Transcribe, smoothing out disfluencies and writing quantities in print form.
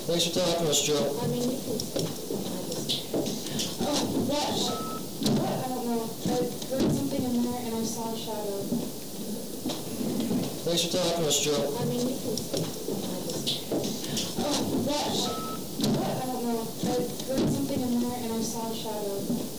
Thanks for talking to us, Joe. I mean, you can... Oh, that... What? I don't know. I heard something in there and I saw a shadow. Thanks for talking to us, Joe. I mean, you can... Oh, that... What? I don't know. I heard something in there and I saw a shadow.